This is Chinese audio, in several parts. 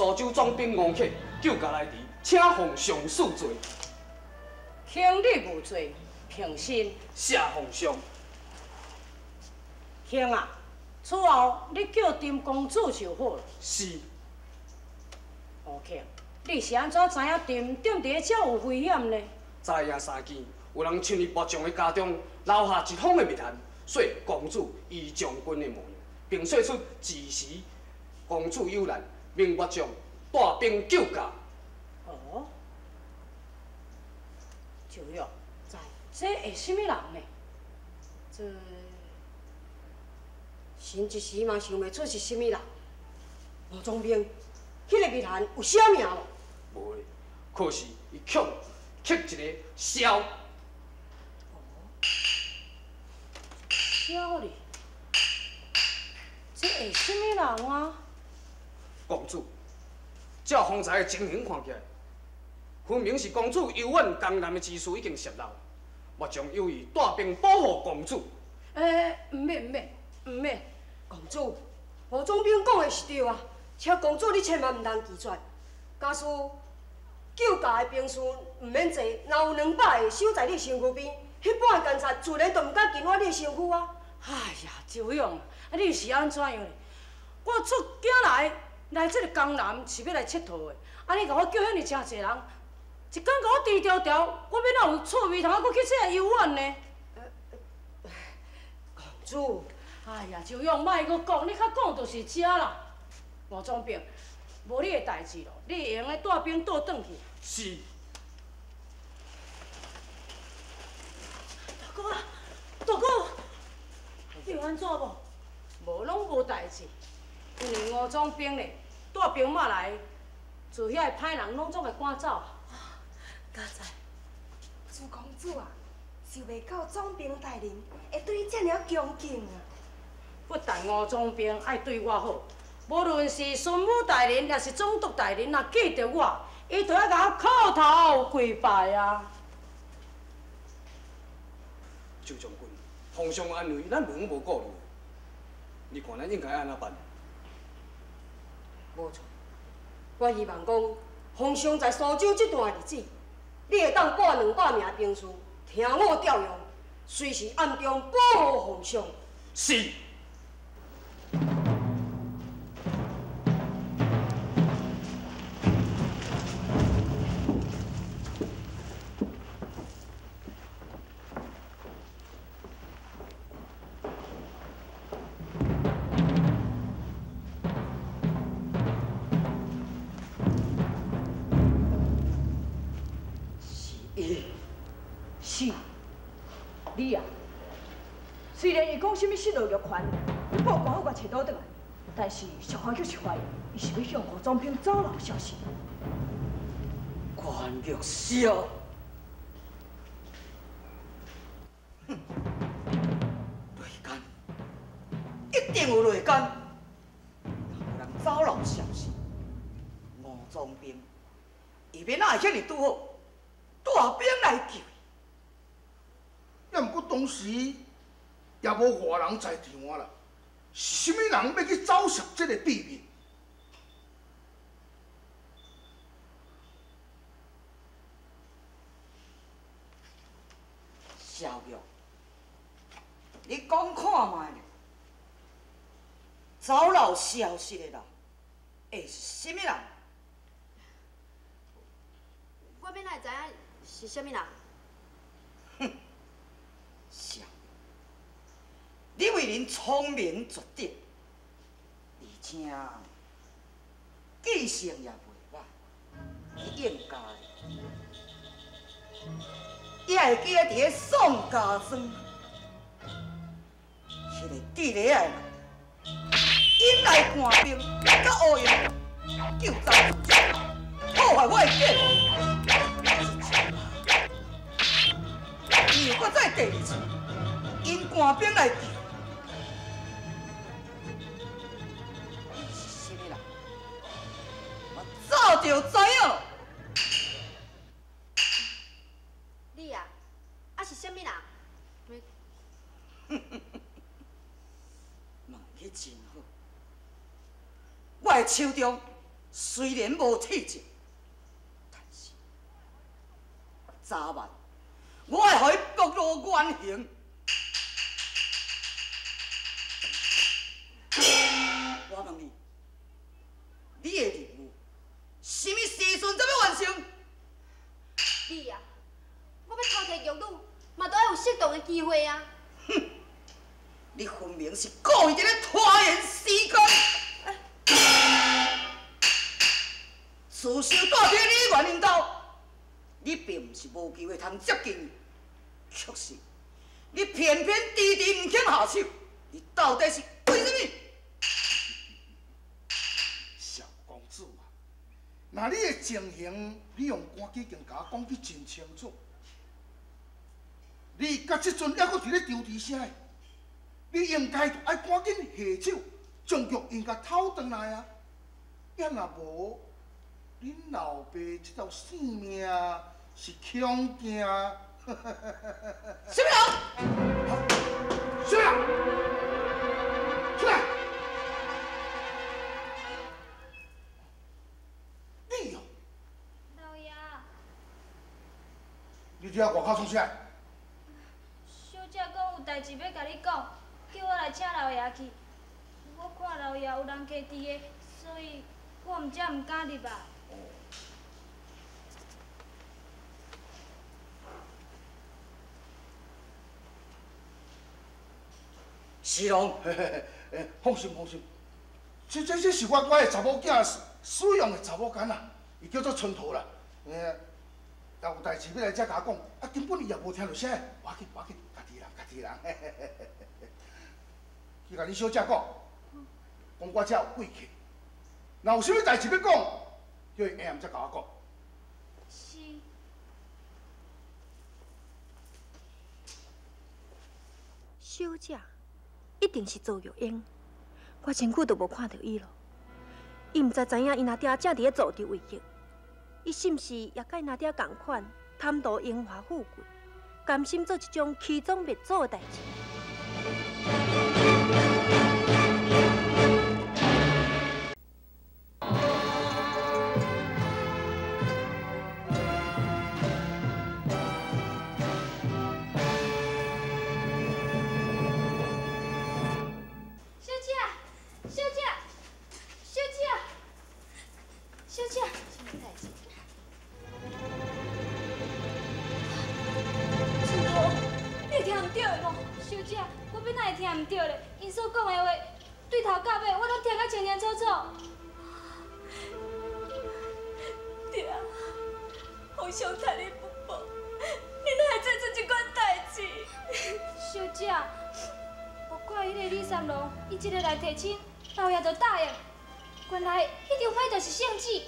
苏州庄兵误客救驾来迟，请奉上士罪。 兄弟无罪，平身。 谢皇上。 兄啊，此后你叫丁公主就好了。 是。 吴客，你是安怎知影丁伫咧遮有危险呢？ 昨夜3更，有人侵入博将的家中，留下一封的密函，说公主依将军的模样，并说出自时公主有难，命博将带兵救驾。 哦，就玉在，这会什么人呢？这神一时嘛想袂出是什么人。吴宗兵，迄个密函有写名无？ 无咧，可是伊刻一个萧。 萧哩，这会什么人啊？ 公主，照方才的情形看起来，分明是公主游玩江南的之事已经泄露，我将有意带兵保护公主。 唔免，公主，吴总兵讲的是对啊，请公主你千万唔通拒绝。假使救驾的兵士唔免多，若有200个守在你身躯边，迄半个奸贼自然就唔敢近我你身躯啊！哎呀，周勇，你是安怎样呢？我出京来这个江南是要来佚佗的，你甲我叫遐尼真济人，一工甲我低调调，我要哪有错位通搁去这来游玩呢？公主，哎呀，周勇，莫搁讲，你较讲就是遮啦。吴总兵，无你的代志咯，你会用来带兵倒转去。 是。 大哥啊，大哥，你有安怎无？无拢无代志，因为吴总兵咧带兵马来，自遐个歹人拢总会赶走。 家在，朱公主啊，想袂到总兵大人会对你这尔恭敬啊！ 不但吴总兵爱对我好，无论是孙武大人也是总督大人，若记得我，伊都要甲我叩头跪拜啊！ 周将军，皇上安危，咱袂用无顾虑。你看咱应该安怎办？ 无错，我希望讲，皇上在苏州这段日子，你会当拨200名兵士，听我调用，随时暗中保护皇上。 是。 是，你啊，虽然伊讲什么失落玉环，你报官我找倒转来，但是实话就是怀疑，伊是要向吴总兵走漏消息。 关玉霄，哼，内奸，一定有内奸。有人走漏消息，吴总兵，伊免哪会遐尼拄好，带兵来救。 也毋过当时也无外人在场啊啦，是啥物人要去走摄这个秘密？ 萧玉，你讲看卖咧，走漏消息的人会是啥物人？ 我要哪会知影是啥物人？ 哼！萧，你为人聪明绝顶，而且记性也袂歹，你应该也会记得伫咧宋家庄，迄个地雷的人，引来官兵，甲乌营救灾自尽，破坏我的计划。伊又搁再第二次因官兵来救，伊是啥物人？我早就知影了。 你啊，是啥物人？ 问得真好，我的手中虽然无体质，但是早晚我会互伊暴露原形。我问你，你的任务什么时阵才要完成？ 你啊，我要偷摕玉女，嘛都要有适当的机会啊！ 哼，你分明是故意在咧拖延时间。自小住伫你原因兜，你并不是无机会通接近伊，却是你偏偏迟迟唔肯下手。你到底是为什么？ 小公主啊，那你的情形，你用赶机镜甲我讲去真清楚。你到即阵还阁伫咧丢伫啥的？你应该就爱赶紧下手，将玉应甲偷转来啊！要若无，恁老爸这条性命是恐惊。 什么人？ 小雅，出来！你哦， 老爷， 你伫遐外口创啥？ 小姐讲有代志要甲你讲，叫我来请老爷去。我看老爷有人家伫个，所以我毋才毋敢入啊。 是龙， 放心放心，这是我的查某囝使用的查某间啦，伊叫做春桃啦。若有代志要来遮甲我讲，啊根本伊也无听到声，无要紧，家己人。去甲恁小姐讲，讲我遮有贵客，若有啥物代志要讲，叫伊下暗才甲我讲。 是。 小姐一定是做玉英，我身躯都无看到伊咯。伊毋知影伊那爹正伫咧做着位极，伊是毋是也甲伊那爹共款，贪图荣华富贵，甘心做一种欺诽灭祖的代志？ 老爷就答应，原来迄张牌就是圣旨。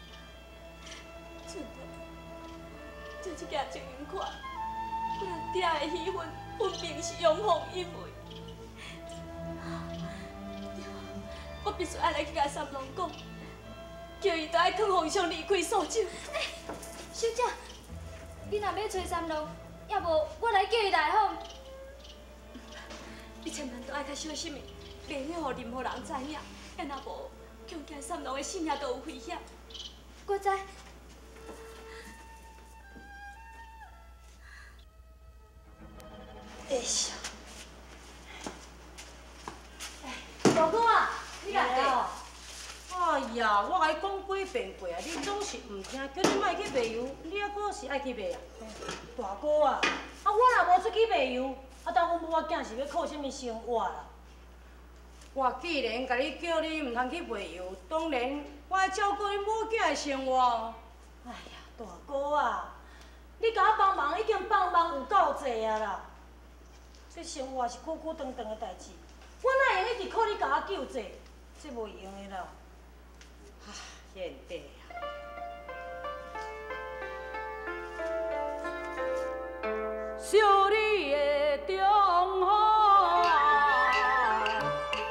春桃，这一件真冤款，我阿爹的喜欢分明是阳奉阴违。我必须爱来去甲三郎讲，叫伊都爱劝皇上离开苏州。 小姐，你若要找三郎，要无我来叫伊来好？ 你千万都爱较小心的。袂晓互任何人知影，要若无，恐惊三郎的性命都有危险。 我知。 哎呀！ 大哥啊，你来了。哎呀，我甲你讲几遍过啊，你总是唔听，叫你莫去卖油，你还阁是爱去卖啊？大哥啊，我若无出去卖油，等阮母仔囝是要靠什么生活啦？我既然甲你叫你唔通去卖油，当然我要照顾你母囝的生活。哎呀，大哥啊，你甲我帮忙已经帮忙有够济啊啦！这生活是久久长长的代志，我哪会用一直靠你甲我救济？这无用的啦！唉，贤弟啊！小你的忠厚啊，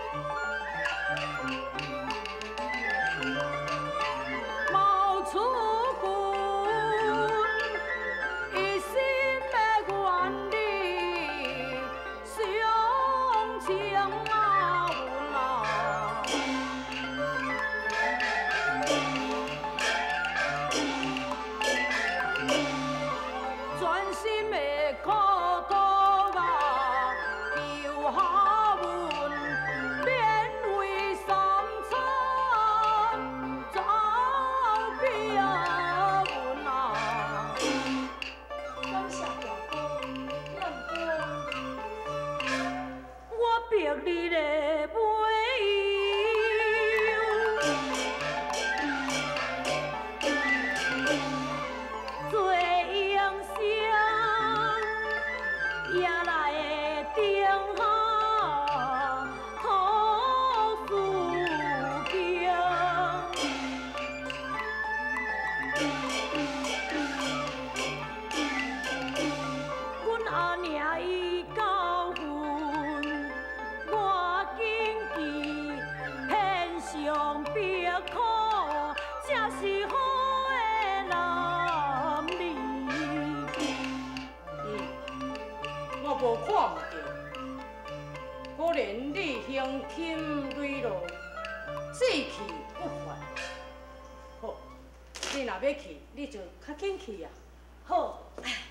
冒出军，一心要原理相情啊，阮啊！ 你的背影，做英雄也来会定下土司经。阮阿娘伊教训，我谨记天上必可，才是好的男儿。我无看唔到，果然你胸襟磊落，志气不凡。好，你若要去，你就较紧去啊。好。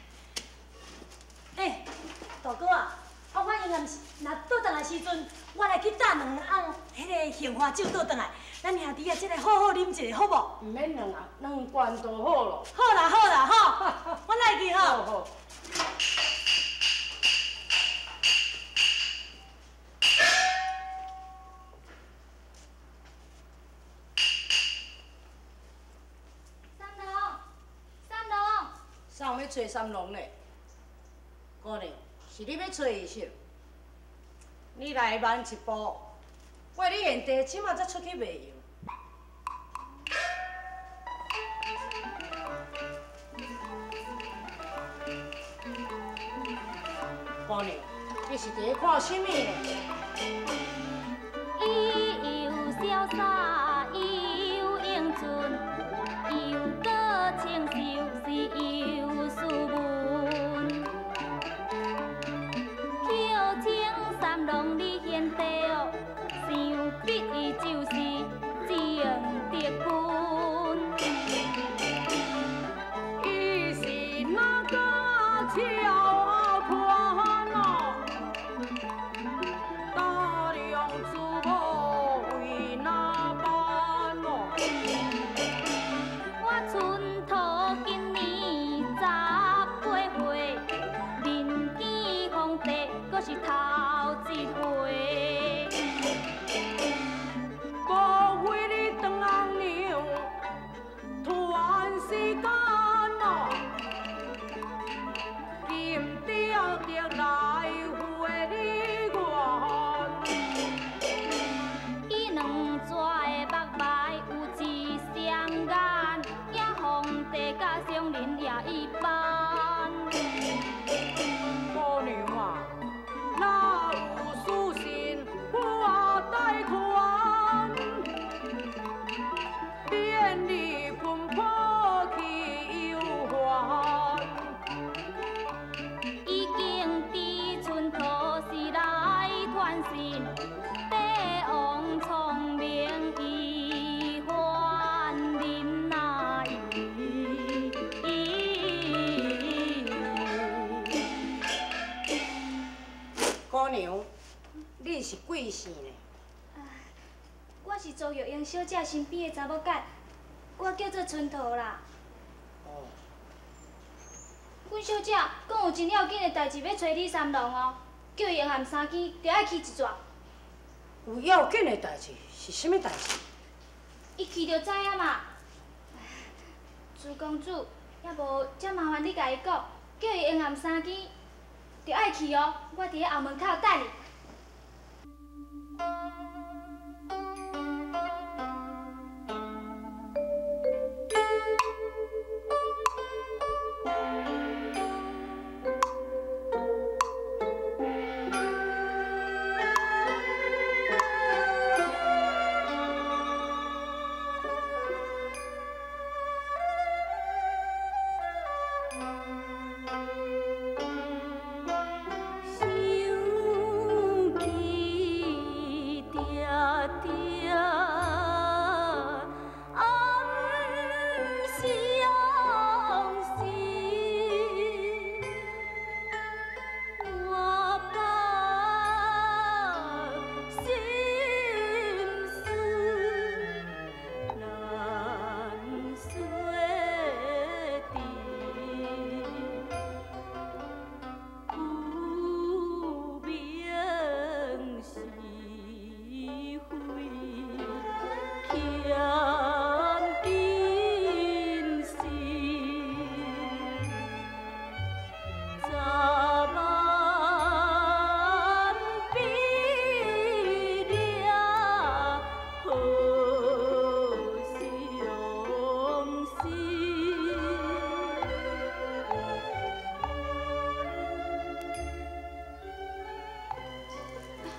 大哥啊，我应该若倒转来时阵，我来去打2甕迄个杏花酒倒转来，咱兄弟啊，即个好好啉一下，好无？ 唔免2罐就好咯。 好啦好啦吼，我来去吼。 好好。啥要找三郎呢？姑娘，是你要找伊是？你来慢一步，我你现地即马才出去卖药。姑娘，你是伫看什么呢？ 伊又潇洒，伊又英俊，又搁清秀，是又斯文。叫称三郎你贤弟哦，想必伊就是郑德军。 伊是哪个俏款哦？大梁之母为哪般哦？ 我春头今年18岁，人见皇帝阁是头一回。 无为你当红娘，全世间哦，金雕的来回你愿。 伊两撮的目眉有一双眼，也皇帝甲上人也一般。 姑娘啊，哪有私心我贷款，便你分破去忧患。 已经伫村头是来传信，帝王聪明伊还人呐姑娘，你是贵姓呢？ 我是周玉英小姐身边的查某囝，我叫做春桃啦。 哦， 阮小姐讲有真要紧的代志要找李三郎哦，叫伊下暗3更就爱去一逝。 有要紧的代志是什么代志？ 伊去就知影嘛。朱公主，也无遮麻烦你甲伊讲，叫伊下暗3更就爱去哦，我伫咧后门口等你。 想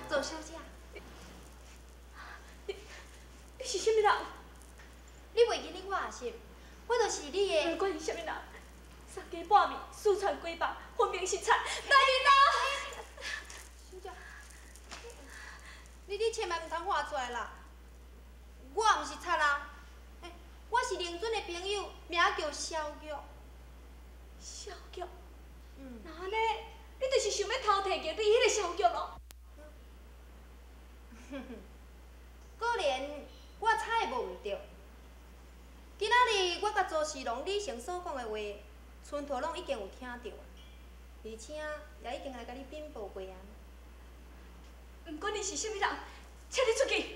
做小姐。 你是什么人？ 你袂记得我也是，我就是你的。 不管是什么人，三更半暝私传鬼吧，分明是贼。来人啊！ 小姐，你千万唔通画出来啦！我毋是贼啦，我是灵准的朋友，名叫小玉。 小玉，那安尼，你就是想要偷摕玉你迄个小玉咯？ 果然我猜的无毋对。今仔日我甲周世龙李成所讲的话，村头拢已经有听到，而且也已经来甲你禀报过啊。 不管你是什么人，请你出去。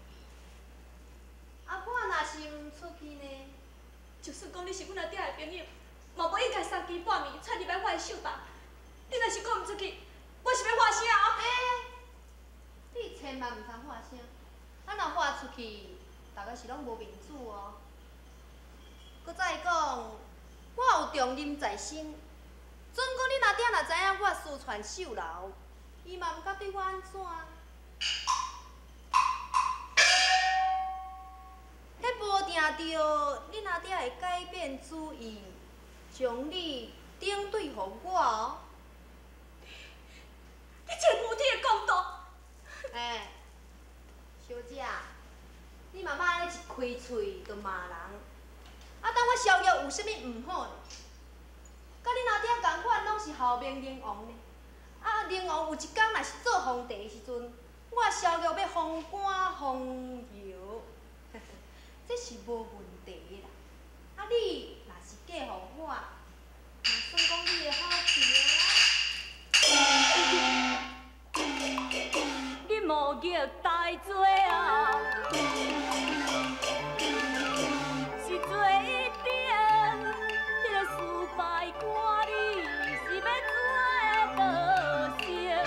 啊，我若是毋出去呢？ 就算讲你是阮阿爹的朋友，嘛无应该三更半暝窜入来我的手吧？你若是讲毋出去，我是要发声哦！ 你千万毋通喊声，啊若喊出去，大家是拢无面子哦。搁再讲，我有重任在身，准讲恁阿爹若知影我私传秀楼，伊嘛毋敢对我安怎。迄无定着恁阿爹会改变主意，将你顶对互我哦。 你这无体的讲道！ 小姐，你妈妈安尼一开喙就骂人，啊，当我小玉有啥物毋好呢？甲恁阿爹共款，拢是后面灵王呢。啊，灵王有一天若是做皇帝的时阵，我小玉要封官封侯，这是无问题啦。啊，你若是嫁互我，也算讲你的好条。 你无叫大罪啊，是做一点，迄个失败官你是要怎个道歉？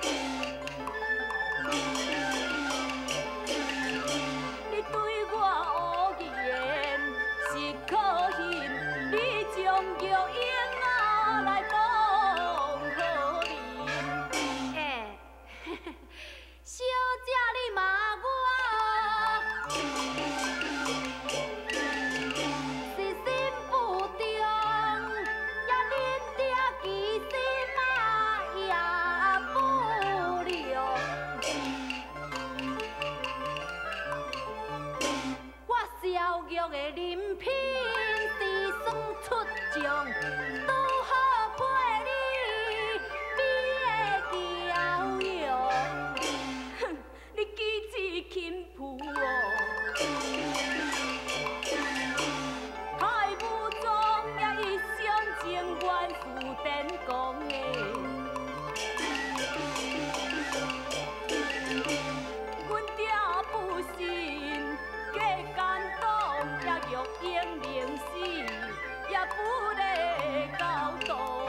你对我无言，是可恨你将玉英仔来当好人。小姐，你骂我，是心不中，也恁爹其心啊也不良。我小玉的人品是算出众，拄好配你比的娇容。你机智轻浮哦，太武装也一厢情愿是电讲的。阮爹不信，假奸党也欲英明死，也不得搞动。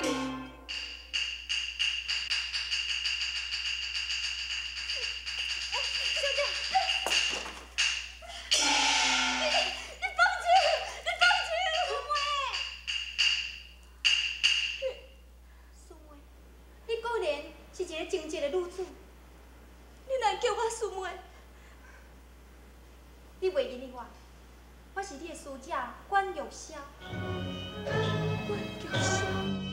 情节的女子，你若叫我师妹， 你袂认得我，我是你的师姐关玉箫。 关玉箫。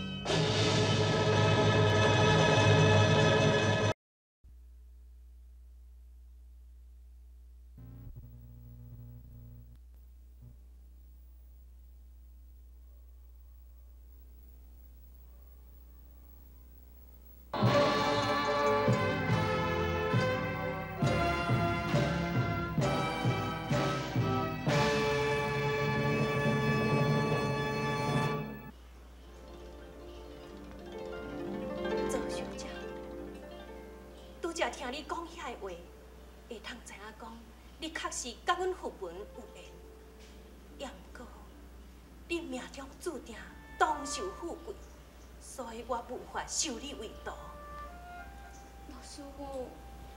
才听你讲遐个话，会通知影讲，你确实甲阮父文有缘。也毋过，你命中注定当受富贵，所以我无法受你为徒。 老师傅，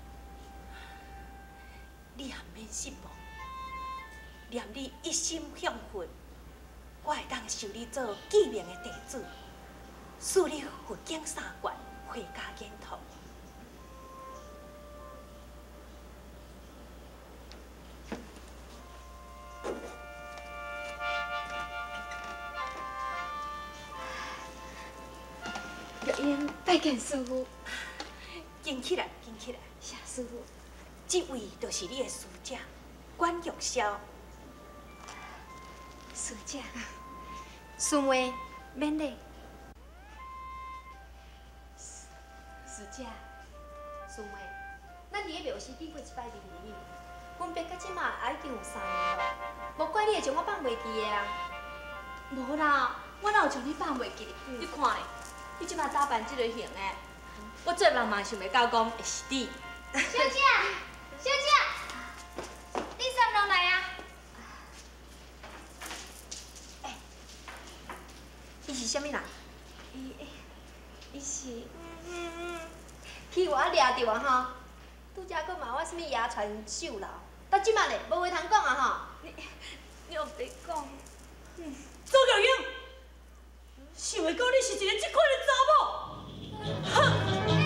你也免失望，念你一心向佛，我会当收你做记名的弟子，使你佛经三观，回家圆通。 免拜见师傅。 敬起来，敬起来。 谢师傅。 这位就是你的师姐关玉筱。 师姐，师妹免礼。 师姐，师妹，咱伫咧庙寺见过一摆日语，分别到即马也已经有3年了，无怪你会将我放袂记的啊。 无啦，我哪有将你放袂记？你看咧，你即马打扮即个型诶，我做人嘛想袂到讲会是你。 小姐，小姐，你啥人来啊？ 伊是啥物人？ 伊是，去我掠着啊吼！拄则佫嘛我啥物牙传手老，到即马咧无话通讲啊吼！ 你又别讲。 周玉英，想会到你是一个这款的查某？哼！